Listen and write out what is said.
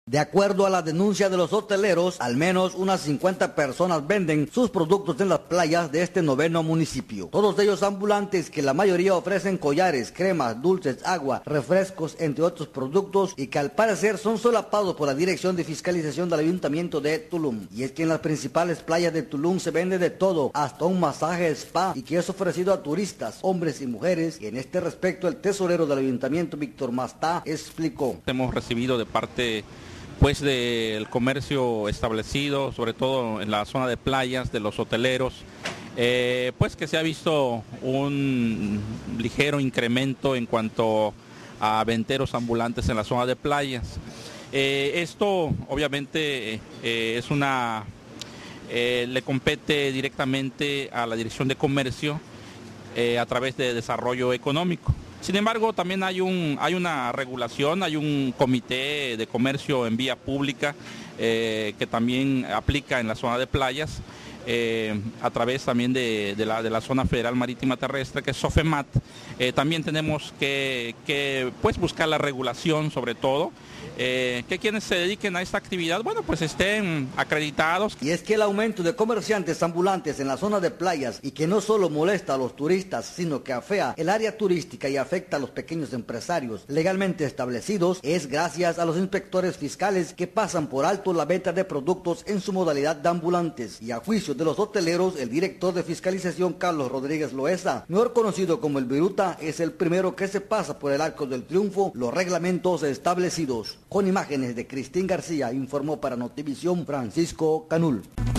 De acuerdo a la denuncia de los hoteleros, al menos unas 50 personas venden sus productos en las playas de este noveno municipio. Todos ellos ambulantes que la mayoría ofrecen collares, cremas, dulces, agua, refrescos, entre otros productos y que al parecer son solapados por la Dirección de Fiscalización del Ayuntamiento de Tulum. Y es que en las principales playas de Tulum se vende de todo, hasta un masaje spa y que es ofrecido a turistas, hombres y mujeres. Y en este respecto el tesorero del Ayuntamiento, Víctor Mastá, explicó. Hemos recibido de parte pues del comercio establecido, sobre todo en la zona de playas, de los hoteleros, pues que se ha visto un ligero incremento en cuanto a venteros ambulantes en la zona de playas. Esto obviamente le compete directamente a la Dirección de Comercio a través de Desarrollo Económico. Sin embargo, también hay una regulación, hay un comité de comercio en vía pública que también aplica en la zona de playas, a través también de la Zona Federal Marítima Terrestre, que es SOFEMAT. También tenemos que pues buscar la regulación, sobre todo, que quienes se dediquen a esta actividad, bueno, pues estén acreditados. Y es que el aumento de comerciantes ambulantes en la zona de playas y que no solo molesta a los turistas, sino que afea el área turística y afecta a los pequeños empresarios legalmente establecidos, es gracias a los inspectores fiscales que pasan por alto la venta de productos en su modalidad de ambulantes. Y a juicio de los hoteleros, el director de fiscalización, Carlos Rodríguez Loesa, mejor conocido como el Viruta, es el primero que se pasa por el arco del triunfo los reglamentos establecidos. Con imágenes de Cristín García, informó para Notivisión Francisco Canul.